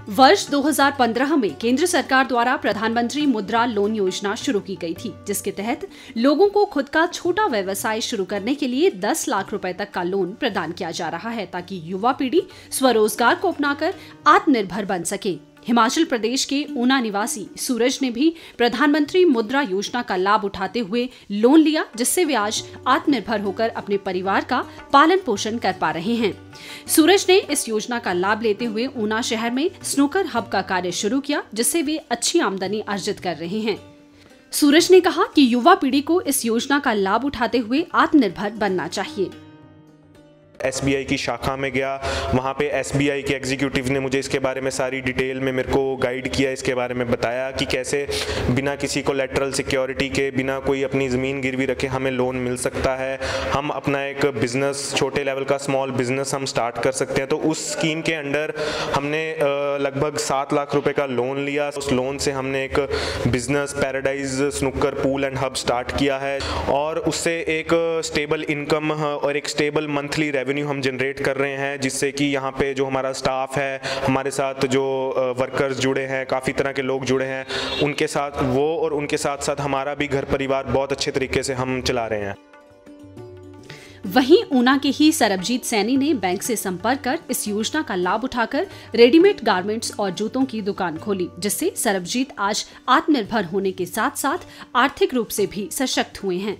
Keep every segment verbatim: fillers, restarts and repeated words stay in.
वर्ष दो हज़ार पंद्रह में केंद्र सरकार द्वारा प्रधानमंत्री मुद्रा लोन योजना शुरू की गई थी, जिसके तहत लोगों को खुद का छोटा व्यवसाय शुरू करने के लिए दस लाख रुपए तक का लोन प्रदान किया जा रहा है, ताकि युवा पीढ़ी स्वरोजगार को अपनाकर आत्मनिर्भर बन सके। हिमाचल प्रदेश के ऊना निवासी सूरज ने भी प्रधानमंत्री मुद्रा योजना का लाभ उठाते हुए लोन लिया, जिससे वे आज आत्मनिर्भर होकर अपने परिवार का पालन पोषण कर पा रहे हैं। सूरज ने इस योजना का लाभ लेते हुए ऊना शहर में स्नूकर हब का कार्य शुरू किया, जिससे वे अच्छी आमदनी अर्जित कर रहे हैं। सूरज ने कहा कि युवा पीढ़ी को इस योजना का लाभ उठाते हुए आत्मनिर्भर बनना चाहिए। एस बी आई की शाखा में गया, वहाँ पे एस बी आई के एग्जीक्यूटिव ने मुझे इसके बारे में सारी डिटेल में मेरे को गाइड किया, इसके बारे में बताया कि कैसे बिना किसी कोलैटरल सिक्योरिटी के, बिना कोई अपनी ज़मीन गिरवी रखे हमें लोन मिल सकता है। हम अपना एक बिज़नेस, छोटे लेवल का स्मॉल बिज़नेस हम स्टार्ट कर सकते हैं। तो उस स्कीम के अंडर हमने लगभग सात लाख रुपए का लोन लिया। उस लोन से हमने एक business Paradise snooker pool and hub start किया है और उससे एक स्टेबल इनकम और एक स्टेबल मंथली रेवेन्यू हम जनरेट कर रहे हैं, जिससे कि यहाँ पे जो हमारा स्टाफ है, हमारे साथ जो वर्कर्स जुड़े हैं, काफ़ी तरह के लोग जुड़े हैं, उनके साथ वो और उनके साथ साथ हमारा भी घर परिवार बहुत अच्छे तरीके से हम चला रहे हैं। वहीं ऊना के ही सरबजीत सैनी ने बैंक से संपर्क कर इस योजना का लाभ उठाकर रेडीमेड गारमेंट्स और जूतों की दुकान खोली, जिससे सरबजीत आज आत्मनिर्भर होने के साथ साथ आर्थिक रूप से भी सशक्त हुए हैं।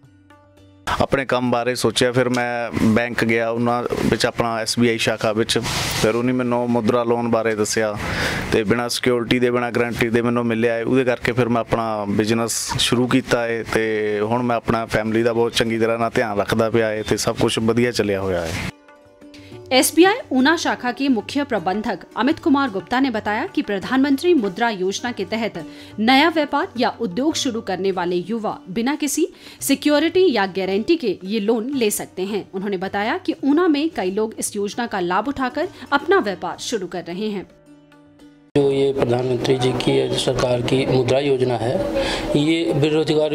अपने काम बारे सोचा, फिर मैं बैंक गया, उन्होंने विच अपना एस बी आई शाखा विच, फिर उन्हें मैनू मुद्रा लोन बारे दसिया तो बिना सिक्योरिटी दे, बिना गारंटी दे मैनू मिलिया है। उहदे करके फिर मैं अपना बिजनेस शुरू किया है तो हुण मैं अपना फैमिली का बहुत चंगी तरह ना ध्यान रखता पिया है तो सब कुछ वधिया चलिया होया है। एस बी आई ऊना शाखा के मुख्य प्रबंधक अमित कुमार गुप्ता ने बताया कि प्रधानमंत्री मुद्रा योजना के तहत नया व्यापार या उद्योग शुरू करने वाले युवा बिना किसी सिक्योरिटी या गारंटी के ये लोन ले सकते हैं। उन्होंने बताया कि ऊना में कई लोग इस योजना का लाभ उठाकर अपना व्यापार शुरू कर रहे हैं। जो ये प्रधानमंत्री जी की सरकार की मुद्रा योजना है, ये बेरोजगार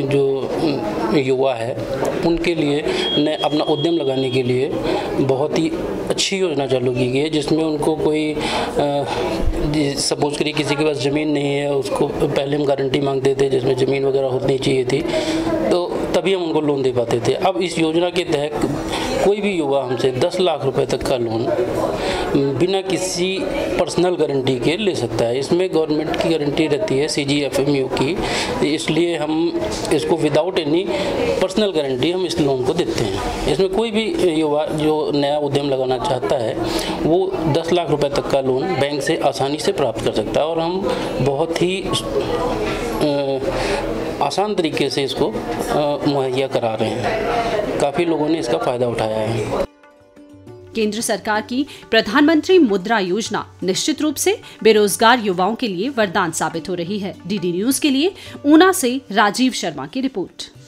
जो युवा है उनके लिए नए अपना उद्यम लगाने के लिए बहुत ही अच्छी योजना चालू की गई है, जिसमें उनको कोई सपोज करिए किसी के पास ज़मीन नहीं है, उसको पहले हम गारंटी मांगते थे जिसमें ज़मीन वगैरह होनी चाहिए थी, तो तभी हम उनको लोन दे पाते थे। अब इस योजना के तहत कोई भी युवा हमसे दस लाख रुपए तक का लोन बिना किसी पर्सनल गारंटी के ले सकता है। इसमें गवर्नमेंट की गारंटी रहती है C G F M U की, इसलिए हम इसको विदाउट एनी पर्सनल गारंटी हम इस लोन को देते हैं। इसमें कोई भी युवा जो नया उद्यम लगाना चाहता है वो दस लाख रुपए तक का लोन बैंक से आसानी से प्राप्त कर सकता है और हम बहुत ही आ, आसान तरीके से इसको मुहैया करा रहे हैं। काफ़ी लोगों ने इसका फ़ायदा उठाया है। केंद्र सरकार की प्रधानमंत्री मुद्रा योजना निश्चित रूप से बेरोजगार युवाओं के लिए वरदान साबित हो रही है। डी डी न्यूज़ के लिए ऊना से राजीव शर्मा की रिपोर्ट।